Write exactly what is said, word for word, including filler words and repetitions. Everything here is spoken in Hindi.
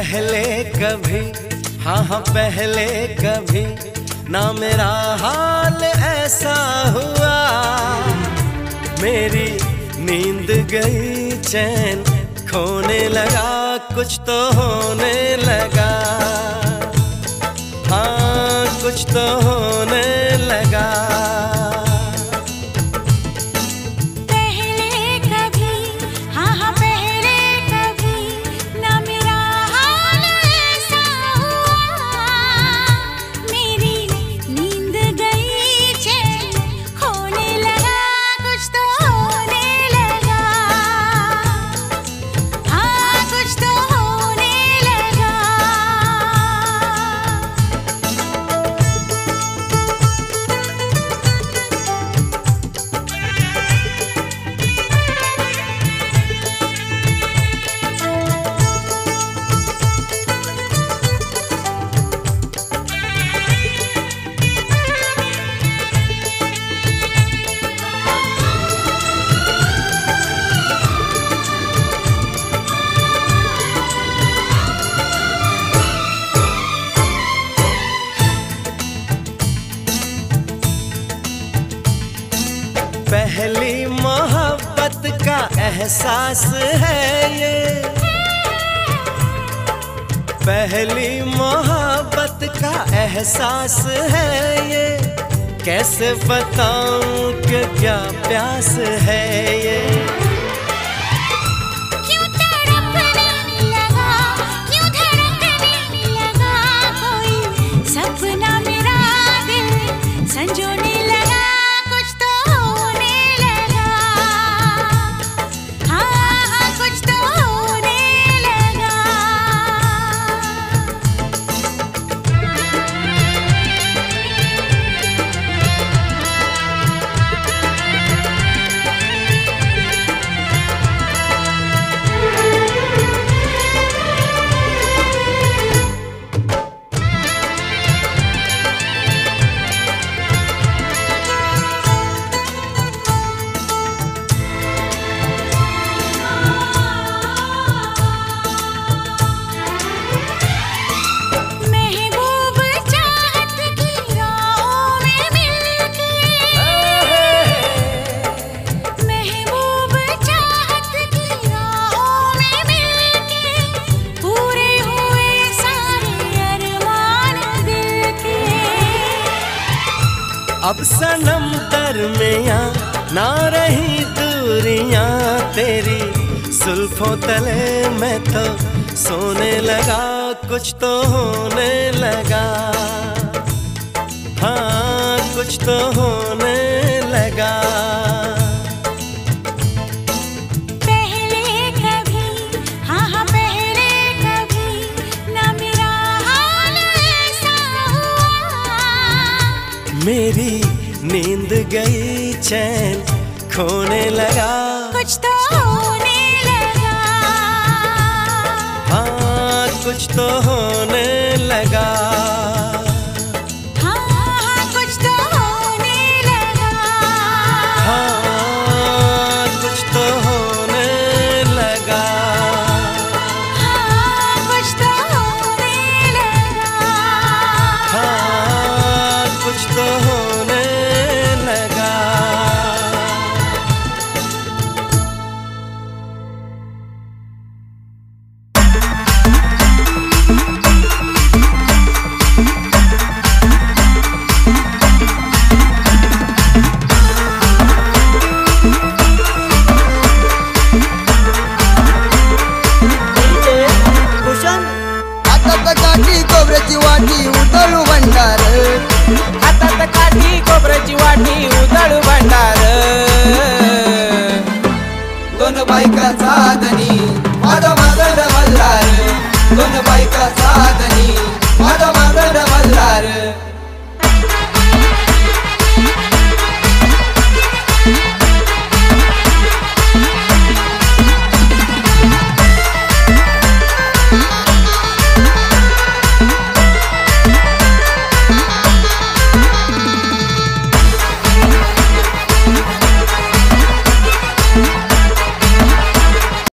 पहले कभी, हाँ हाँ पहले कभी ना मेरा हाल ऐसा हुआ। मेरी नींद गई, चैन खोने लगा, कुछ तो होने लगा। हाँ कुछ तो होने लगा। पहली मोहब्बत का एहसास है ये, पहली मोहब्बत का एहसास है ये। कैसे बताऊं कि क्या प्यास है ये। क्यों तड़पने लगा, क्यों धड़कने लगा, कोई सपना मेरा दिल संजोने लगा। अब सनम दरमियाँ ना रही दूरियाँ, तेरी जुल्फों तले मैं तो सोने लगा। कुछ तो होने लगा, हाँ कुछ तो होने लगा। पहले कभी, हाँ हाँ पहले कभी ना मेरा हाल ऐसा हुआ। मेरी नींद गई, चैन खोने लगा, कुछ तो होने लगा। हाँ कुछ तो होने लगा। हाँ हाँ कुछ तो होने लगा। हाँ कुछ तो होने लगा। हाँ कुछ तो होने लगा। हाँ कुछ तो होने लगा। खोबऱ्याची वाटी उधळू भंडार, हातात काठी खोबऱ्याची वाटी उधळू भंडार. दोन बायका साधनी माझा मागड मल्हार, दोन बायका साधनी